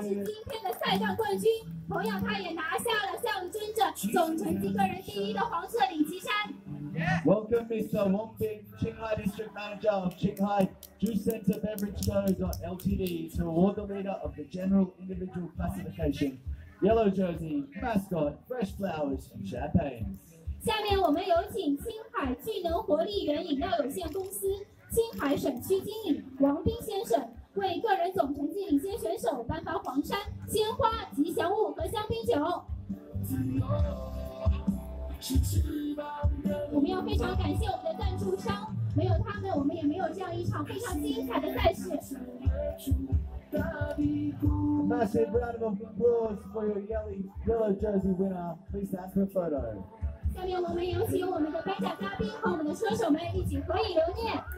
是今天的赛段冠军，同样他也拿下了象征着总成绩个人第一的黄色领旗衫。 Welcome Mr. Wong Bing, Qinghai District Manager of Qinghai Juice Center Beverage Co.Ltd. to award the leader of the general individual classification, yellow jersey, mascot, fresh flowers and champagne. 下面我们有请青海聚能活力源饮料有限公司青海省区经理王斌先生为个人总成绩领先选手颁发黄衫、鲜花、吉祥物和香槟酒。我们要非常感谢我们的赞助商，没有他们，我们也没有这样一场非常精彩的赛事。 Massive round of applause for your yellow jersey winner. Please stand for a photo. 下面我们有请我们的颁奖嘉宾和我们的车手们一起合影留念。